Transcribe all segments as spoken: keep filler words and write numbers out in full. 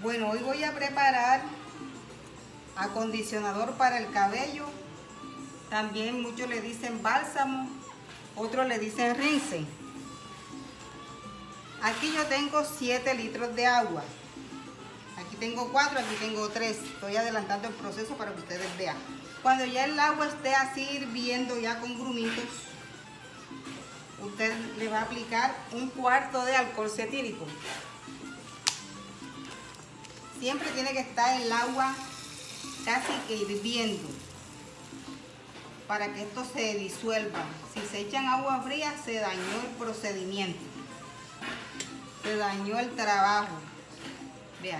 Bueno, hoy voy a preparar acondicionador para el cabello. También muchos le dicen bálsamo, otros le dicen rinse. Aquí yo tengo siete litros de agua. Aquí tengo cuatro, aquí tengo tres. Estoy adelantando el proceso para que ustedes vean. Cuando ya el agua esté así hirviendo ya con grumitos, usted le va a aplicar un cuarto de alcohol cetílico. Siempre tiene que estar el agua casi que hirviendo para que esto se disuelva. Si se echan agua fría, se dañó el procedimiento, se dañó el trabajo. Vean,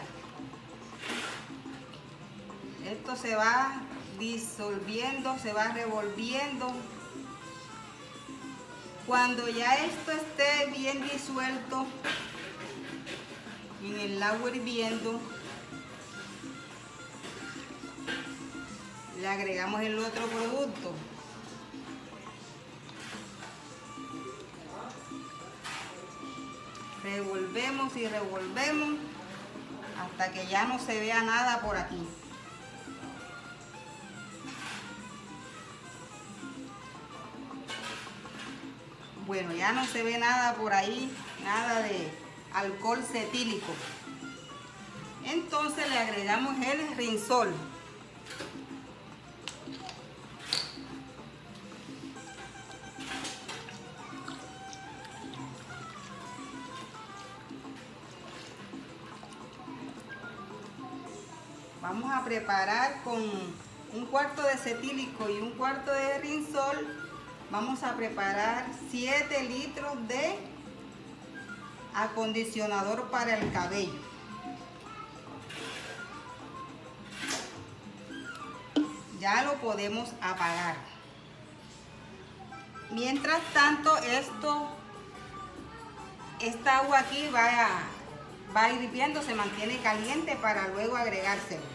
esto se va disolviendo, se va revolviendo. Cuando ya esto esté bien disuelto en el agua hirviendo, le agregamos el otro producto. Revolvemos y revolvemos hasta que ya no se vea nada por aquí. Bueno, ya no se ve nada por ahí, nada de alcohol cetílico. Entonces le agregamos el rinsol. Vamos a preparar con un cuarto de cetílico y un cuarto de rinsol. Vamos a preparar siete litros de acondicionador para el cabello. Ya lo podemos apagar. Mientras tanto, esto, esta agua aquí va a, va hirviendo, se mantiene caliente para luego agregárselo.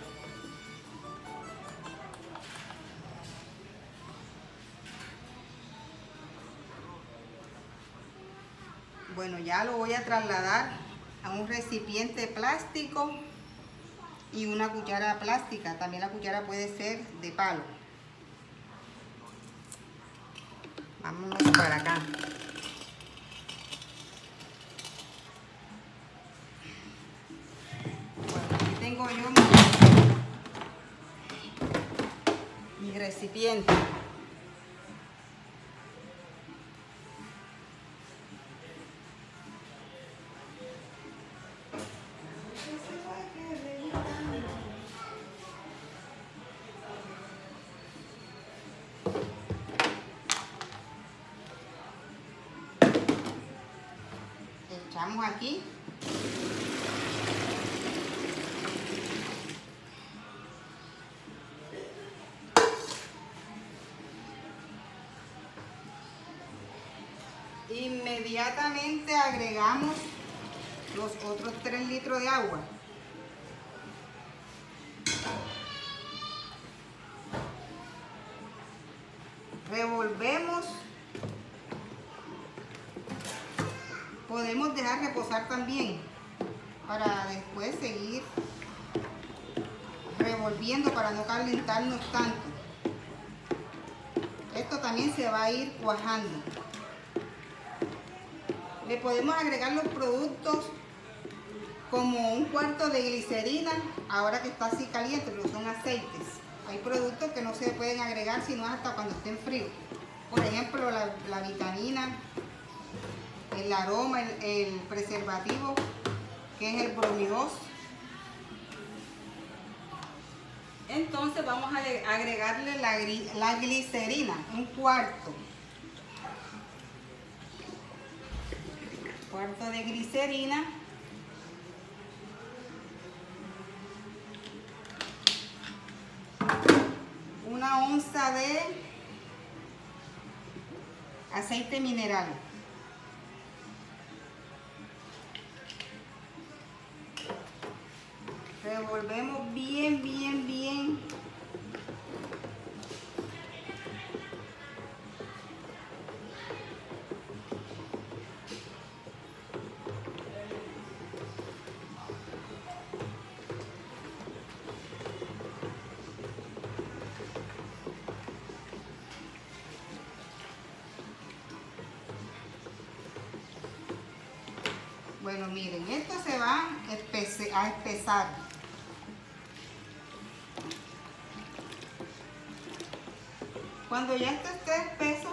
Bueno, ya lo voy a trasladar a un recipiente plástico y una cuchara plástica. También la cuchara puede ser de palo. Vámonos para acá. Bueno, aquí tengo yo mi, mi recipiente. Echamos aquí. Inmediatamente agregamos los otros tres litros de agua. Revolvemos. Podemos dejar reposar también para después seguir revolviendo para no calentarnos tanto. Esto también se va a ir cuajando. Le podemos agregar los productos como un cuarto de glicerina, ahora que está así caliente, pero son aceites. Hay productos que no se pueden agregar sino hasta cuando estén fríos. Por ejemplo, la, la vitamina, el aroma, el, el preservativo, que es el bromidós. Entonces vamos a agregarle la, la glicerina, un cuarto. Cuarto de glicerina. Una onza de aceite mineral. Revolvemos bien, bien, bien. Bueno, miren, esto se va a espesar. Cuando ya esto esté espeso,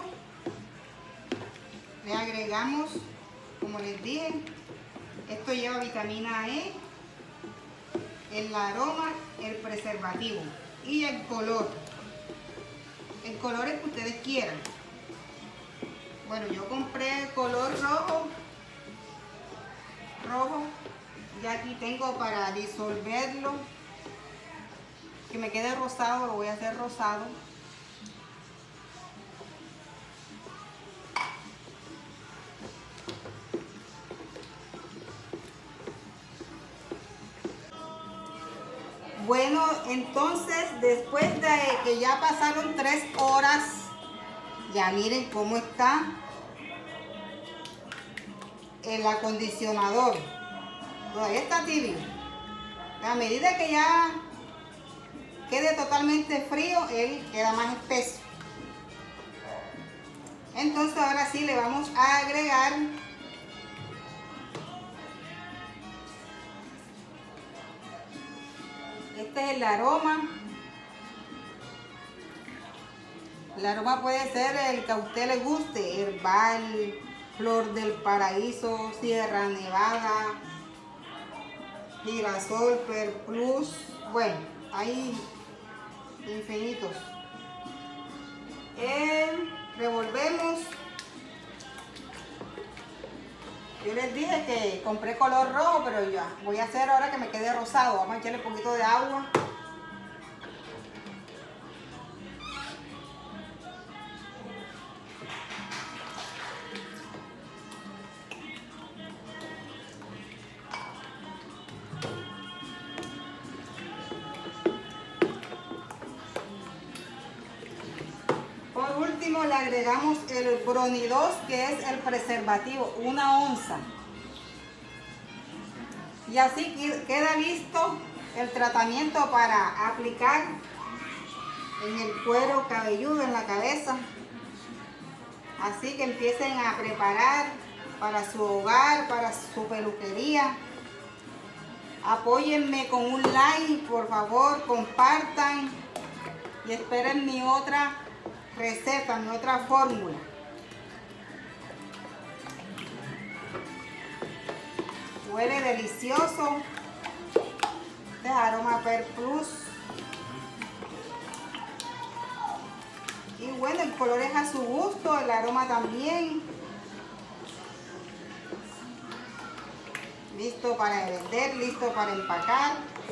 le agregamos, como les dije, esto lleva vitamina E, el aroma, el preservativo y el color. El color es que ustedes quieran. Bueno, yo compré el color rojo. Rojo. Ya aquí tengo para disolverlo. Que me quede rosado, lo voy a hacer rosado. Bueno, entonces después de que ya pasaron tres horas, ya miren cómo está el acondicionador. Todavía está tibio. A medida que ya quede totalmente frío, él queda más espeso. Entonces ahora sí le vamos a agregar este es el aroma. El aroma puede ser el que a usted le guste, herbal, flor del paraíso, Sierra Nevada, girasol, per plus. Bueno, hay infinitos. Eh, revolvemos. Yo les dije que compré color rojo, pero ya voy a hacer ahora que me quede rosado. Vamos a echarle un poquito de agua. Por último le agregamos el Brownie dos, que es el preservativo, una onza. Y así queda listo el tratamiento para aplicar en el cuero cabelludo, en la cabeza. Así que empiecen a preparar para su hogar, para su peluquería. Apóyenme con un like, por favor, compartan y esperen mi otra receta, mi otra fórmula. Huele delicioso. Este es aroma per plus. Y bueno, el color es a su gusto, el aroma también. Listo para vender, listo para empacar.